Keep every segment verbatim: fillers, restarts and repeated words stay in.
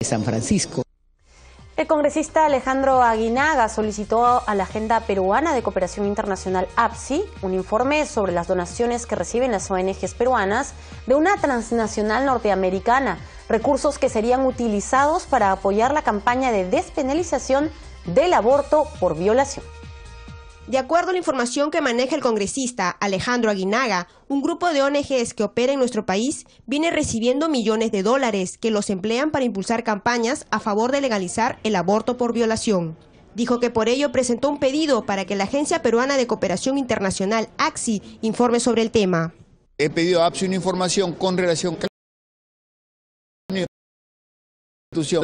San Francisco. El congresista Alejandro Aguinaga solicitó a la Agenda Peruana de Cooperación Internacional A P S I un informe sobre las donaciones que reciben las O N Ges peruanas de una transnacional norteamericana, recursos que serían utilizados para apoyar la campaña de despenalización del aborto por violación. De acuerdo a la información que maneja el congresista Alejandro Aguinaga, un grupo de O N Ges que opera en nuestro país viene recibiendo millones de dólares que los emplean para impulsar campañas a favor de legalizar el aborto por violación. Dijo que por ello presentó un pedido para que la Agencia Peruana de Cooperación Internacional A C S I informe sobre el tema. He pedido a A P S I una información con relación a la institución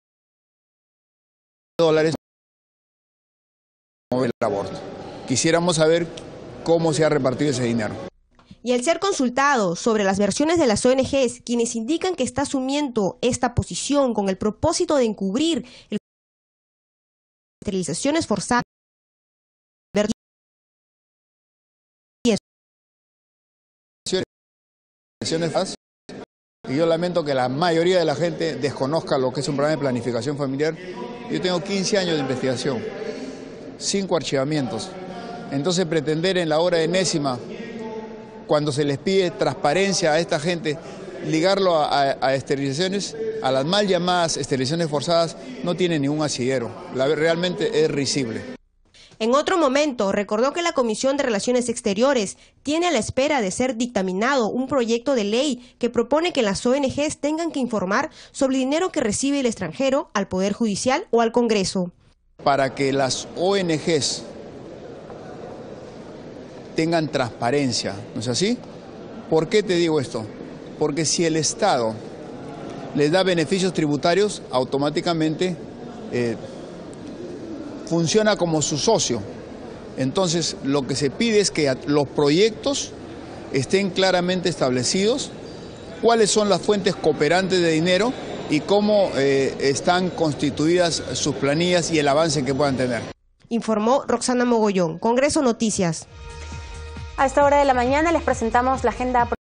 de dólares para el aborto. Quisiéramos saber cómo se ha repartido ese dinero. Y al ser consultado sobre las versiones de las O N Ges, quienes indican que está asumiendo esta posición con el propósito de encubrir el esterilizaciones forzadas, y yo lamento que la mayoría de la gente desconozca lo que es un programa de planificación familiar. Yo tengo quince años de investigación, cinco archivamientos. Entonces pretender en la hora enésima, cuando se les pide transparencia a esta gente, ligarlo a, a, a esterilizaciones, a las mal llamadas esterilizaciones forzadas, no tiene ningún asidero. La, realmente es risible. En otro momento, recordó que la Comisión de Relaciones Exteriores tiene a la espera de ser dictaminado un proyecto de ley que propone que las O N Ges tengan que informar sobre el dinero que recibe el extranjero al Poder Judicial o al Congreso. Para que las O N Ges tengan transparencia, ¿no es así? ¿Por qué te digo esto? Porque si el Estado les da beneficios tributarios, automáticamente eh, funciona como su socio. Entonces, lo que se pide es que los proyectos estén claramente establecidos, cuáles son las fuentes cooperantes de dinero y cómo eh, están constituidas sus planillas y el avance que puedan tener. Informó Roxana Mogollón, Congreso Noticias. A esta hora de la mañana les presentamos la agenda